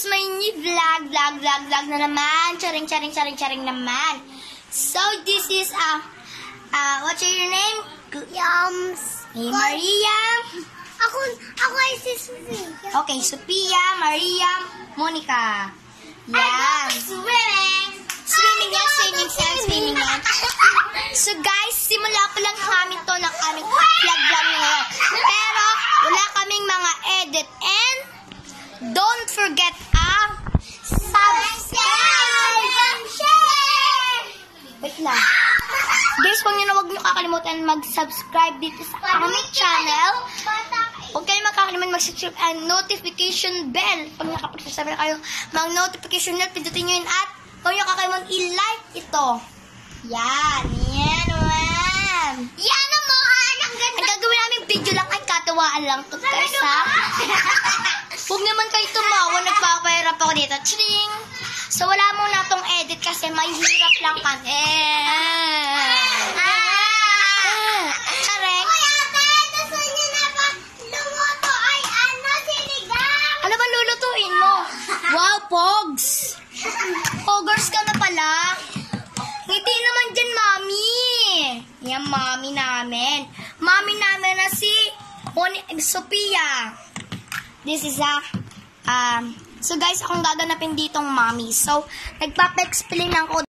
is my new vlog na naman. Charing naman. So, this is, what's your name? Yums. Hey, Maria. Ako ay si Sophia. Okay, Sophia, Maria, Monica. Yan. Swimming yan. So, guys, simula pa lang namin to ng aming vlog ngayon. Pero, wala kaming mga edit and don't forget subscribe and share! Wait lang. Guys, huwag nyo kakalimutan mag-subscribe dito sa aming channel. Huwag kayo makakalimutan mag-subscribe and notification bell. Pag nakapagsasabi na kayo, mag-notification bell, pindutin nyo yun at huwag nyo kakalimutan i-like ito. Yan, ma'am. Yan mo, ang ganda. Ang gagawin namin video lang ay katawaan lang to, guys, ha? Huwag naman kayo tumawa, nagpapahirap ako dito. Ching! So, wala muna tong edit kasi may hirap lang kami. Chareng? Kuya, gusto niyo na ba lumuto ay sinigang? Ano ba lulutuin mo? Wow, Pogs! Poggers ka na pala. Ngiti naman dyan, Mami. Yan, Mami namin. Mami namin na si Sophia. This is so guys, akong gaganapin ditong Mami. So, nagpapa-explain ako